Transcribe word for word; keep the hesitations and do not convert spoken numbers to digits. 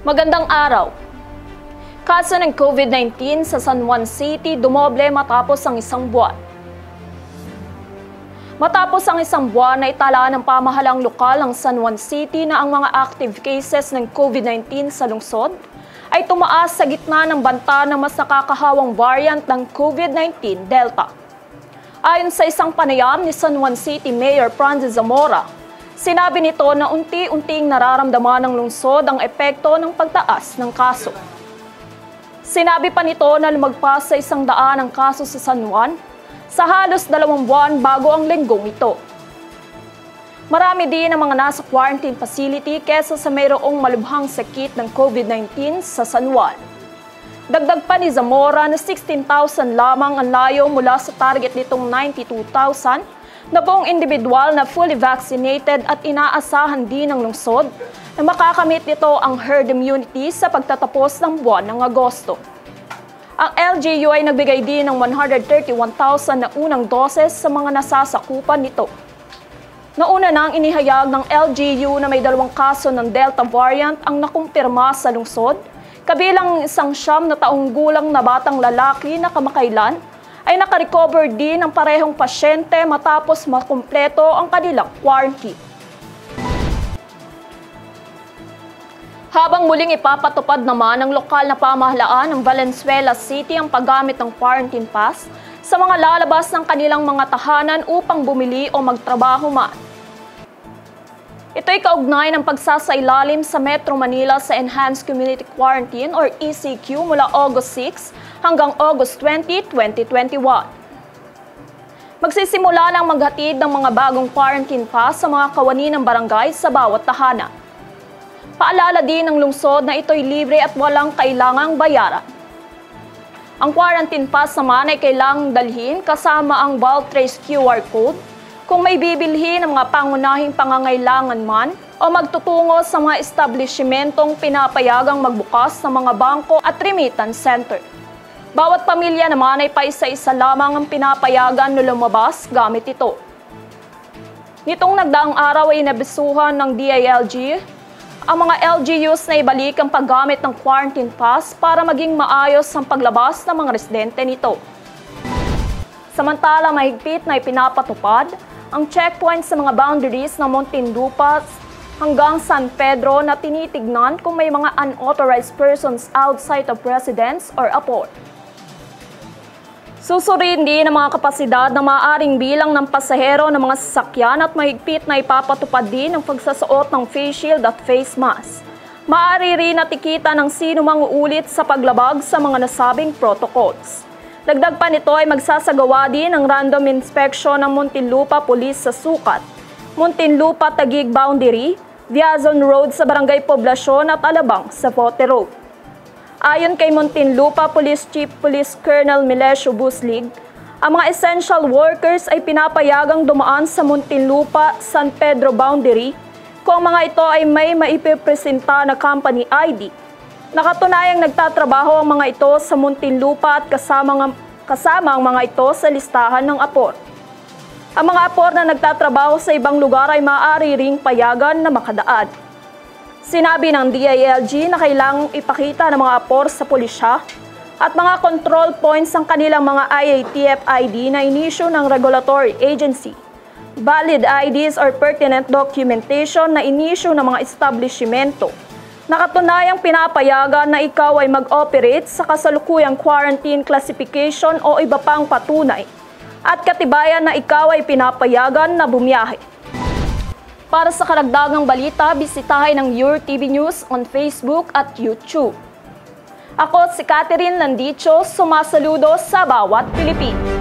Magandang araw. Kaso ng COVID nineteen sa San Juan City dumoble matapos ang isang buwan. Matapos ang isang buwan na itala ng pamahalang lokal ng San Juan City na ang mga active cases ng COVID nineteen sa lungsod ay tumaas sa gitna ng banta ng mas nakakahawang variant ng COVID nineteen, Delta. Ayon sa isang panayam ni San Juan City Mayor Francis Zamora, sinabi nito na unti-unting nararamdaman ng lungsod ang epekto ng pagtaas ng kaso. Sinabi pa nito na lumagpas sa isang daan ang kaso sa San Juan sa halos dalawang buwan bago ang linggong ito. Marami din ang mga nasa quarantine facility kesa sa mayroong malubhang sakit ng COVID nineteen sa San Juan. Dagdag pa ni Zamora na sixteen thousand lamang ang layo mula sa target nitong ninety-two thousand na buong individual na fully vaccinated at inaasahan din ng lungsod na makakamit nito ang herd immunity sa pagtatapos ng buwan ng Agosto. Ang L G U ay nagbigay din ng one hundred thirty-one thousand na unang doses sa mga nasasakupan nito. Nauna nang inihayag ng L G U na may dalawang kaso ng Delta variant ang nakumpirma sa lungsod, kabilang isang siyam na taong gulang na batang lalaki na kamakailan ay nakarecover din ang parehong pasyente matapos makumpleto ang kanilang quarantine. Habang muling ipapatupad naman ng lokal na pamahalaan ng Valenzuela City ang paggamit ng quarantine pass sa mga lalabas ng kanilang mga tahanan upang bumili o magtrabaho man. Ito'y kaugnay ng pagsasailalim sa Metro Manila sa Enhanced Community Quarantine or E C Q mula August six hanggang August twenty, twenty twenty-one. Magsisimula ng maghatid ng mga bagong quarantine pass sa mga kawani ng barangay sa bawat tahanan. Paalala din ng lungsod na ito'y libre at walang kailangang bayaran. Ang quarantine pass naman ay kailangang dalhin kasama ang Valtrace Q R code kung may bibilhin ng mga pangunahing pangangailangan man o magtutungo sa mga establishmentong pinapayagang magbukas ng mga bangko at remittance center. Bawat pamilya naman ay paisa-isa lamang ang pinapayagan na lumabas gamit ito. Nitong nagdaang araw ay nabisuhan ng D I L G ang mga L G Us na ibalik ang paggamit ng quarantine pass para maging maayos ang paglabas ng mga residente nito. Samantala, mahigpit na ipinapatupad ang checkpoint sa mga boundaries ng Muntinlupa hanggang San Pedro na tinitignan kung may mga unauthorized persons outside of residence or aport. Susuriin din ang mga kapasidad na maaaring bilang ng pasahero ng mga sasakyan at mahigpit na ipapatupad din ang pagsasuot ng face shield at face mask. Maaari rin natikita ng sino mang uulit sa paglabag sa mga nasabing protocols. Dagdag pa nito ay magsasagawa din ng random inspection ng Muntinlupa Police sa Sukat, Muntinlupa Taguig Boundary, Viazon Road sa Barangay Poblasyon at Alabang sa Pote Road. Ayon kay Muntinlupa Police Chief Police Colonel Melesio Buslig, ang mga essential workers ay pinapayagang dumaan sa Muntinlupa San Pedro Boundary kung mga ito ay may maipipresenta na company I D. Nakatunayang nagtatrabaho ang mga ito sa Muntinlupa at kasama, kasama ang mga ito sa listahan ng apor. Ang mga apor na nagtatrabaho sa ibang lugar ay maaari ring payagan na makadaan. Sinabi ng D I L G na kailangang ipakita ng mga apor sa pulisya at mga control points ang kanilang mga I A T F I D na inisyu ng regulatory agency, valid I Ds or pertinent documentation na inisyu ng mga establishmento. Nakatunayang pinapayagan na ikaw ay mag-operate sa kasalukuyang quarantine classification o iba pang patunay at katibayan na ikaw ay pinapayagan na bumiyahe. Para sa karagdagang balita, bisitahin ang Your T V News on Facebook at YouTube. Ako si Catherine Landicho, sumasaludo sa bawat Pilipino.